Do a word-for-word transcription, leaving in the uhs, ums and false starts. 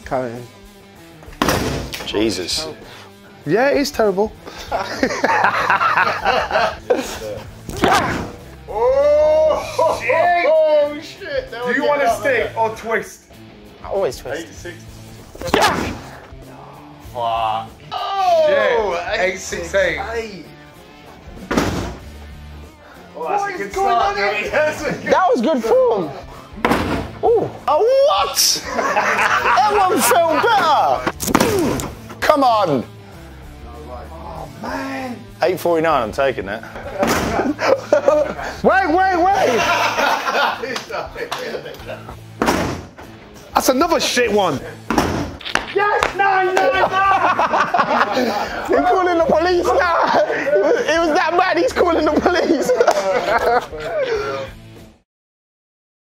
Coming. Jesus. Yeah, it is terrible. Oh, shit! Oh, shit! Do you want to stick or twist? I always twist. Eight, six. Fuck. Oh, Shit. Eight, six, eight. eight. Oh, that's What a good is going start, on here? Joey. That's a good- That was good form. Ooh. Oh, what? That one felt better. Come on. Oh, man. eight forty-nine, I'm taking that. Wait, wait, wait. That's another shit one. Yes, no, no, no. They're calling the police now. It was, it was that bad, he's calling the police.